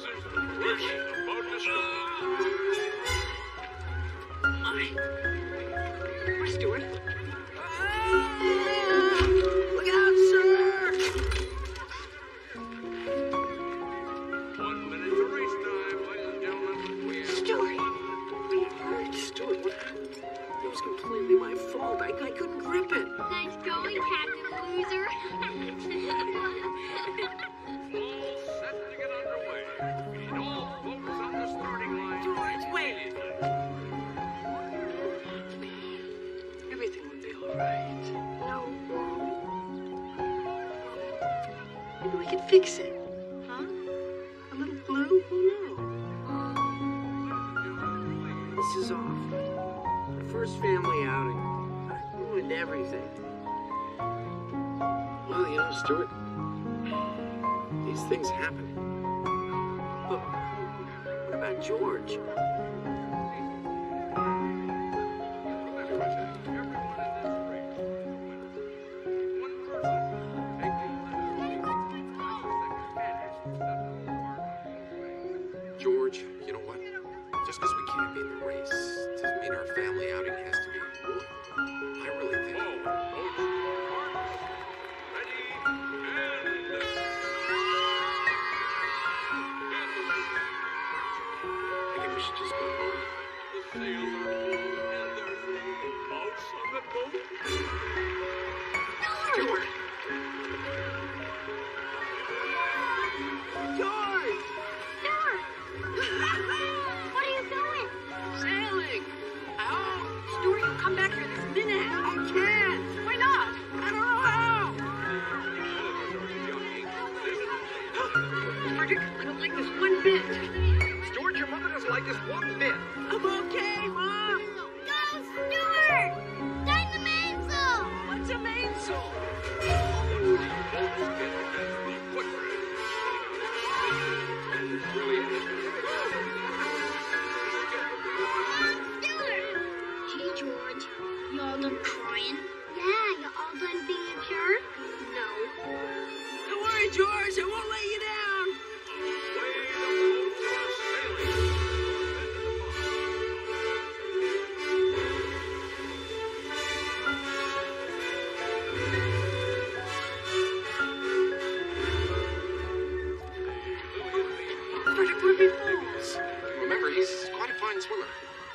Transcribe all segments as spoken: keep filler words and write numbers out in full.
Cruisers, we're about to start. My. Where's Stuart? Look out, sir! One minute to race time, ladies and gentlemen. We have... Stuart! All right, Stuart, what happened? It was completely my fault. I, I couldn't grip it. Nice going, Captain Loser. All set to get underway. We need all folks on the starting line. Stuart, wait! Everything will be all right. No. Maybe we can fix it. Huh? A little glue? Who knows? This is awful. Our first family outing. I ruined everything. Well, you know, Stuart, these things happen. But what about George? George, you know what? Just because we can't be in the race doesn't mean our family outing has to be ruined. I really think... Whoa, folks, marks, ready, and... I think we should just go home. The sails are full, and there's no mouse on the boat. Stuart! George! What are you doing? Sailing! Oh, Stuart, you come back here this minute. I can't. Why not? I don't know how. Frederick, I don't like this one bit. George, your mother doesn't like this one bit. I'm okay, Mom. Go, Stuart! Dine the mainsail! What's a mainsail? Stuart! Hey, George. You all done crying? Yeah, you all done being a jerk? No. Don't worry, George. I won't let you down. Frederick, we'll be fools. Remember, he's quite a fine swimmer.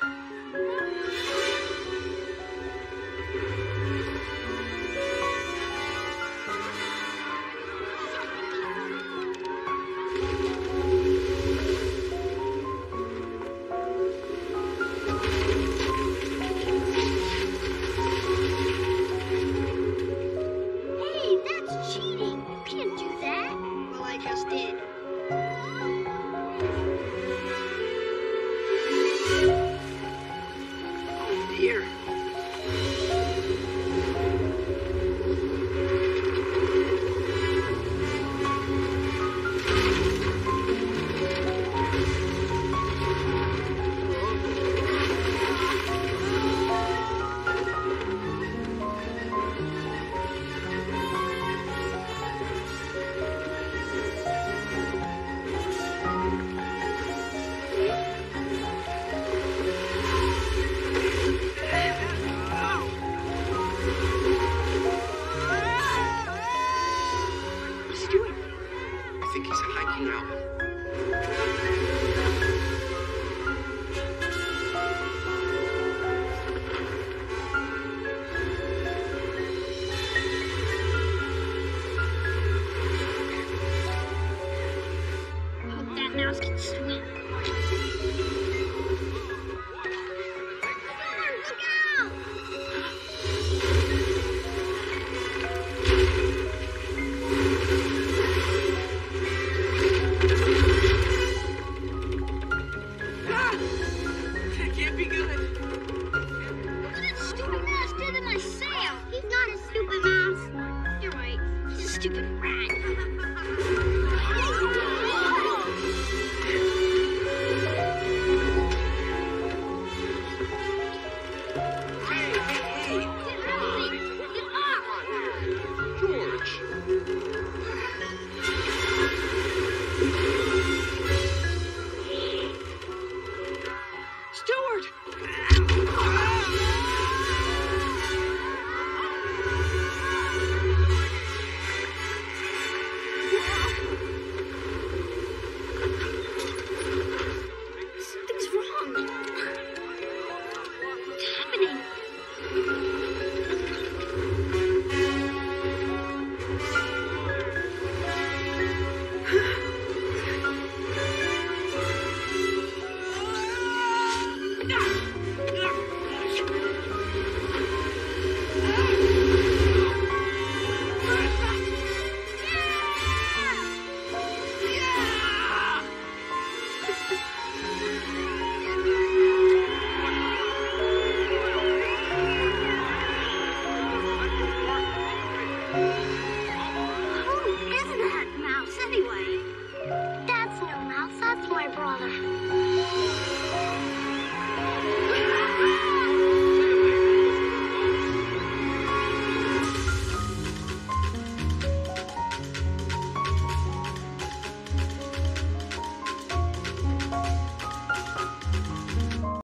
Hey, that's cheating. You can't do that. Well, I just did. Oh, dear. Stuart, I think he's hiking out. Hope that mouse can swim. Look out! ah, that can't be good. Look at that stupid mouse did in my sail. He's not a stupid mouse. You're right. He's a stupid rat.